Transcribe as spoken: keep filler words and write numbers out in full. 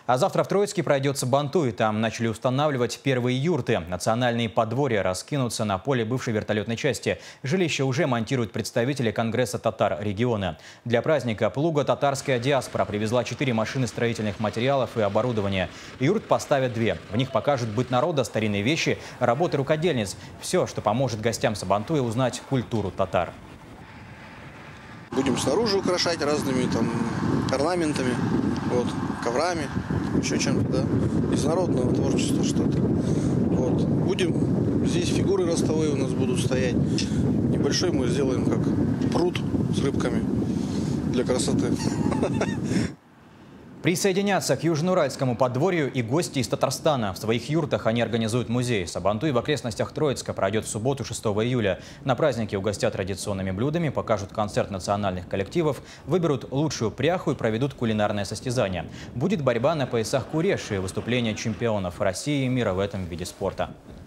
А завтра в Троицке пройдет Сабантуй. Там начали устанавливать первые юрты. Национальные подворья раскинутся на поле бывшей вертолетной части. Жилища уже монтируют представители Конгресса татар региона. Для праздника Плуга татарская диаспора привезла четыре машины строительных материалов и оборудования. Юрт поставят две. В них покажут быт народа, старинные вещи, работы рукодельниц. Все, что поможет гостям Сабантуя узнать культуру татар. Будем снаружи украшать разными там орнаментами, вот, коврами, еще чем-то, да, из народного творчества что-то. Вот. Будем, здесь фигуры ростовые у нас будут стоять. Небольшой мы сделаем как пруд с рыбками для красоты. Присоединятся к Южноуральскому подворью и гости из Татарстана. В своих юртах они организуют музей. Сабантуй в окрестностях Троицка пройдет в субботу, шестого июля. На празднике угостят традиционными блюдами, покажут концерт национальных коллективов, выберут лучшую пряху и проведут кулинарное состязание. Будет борьба на поясах куреши и выступления чемпионов России и мира в этом виде спорта.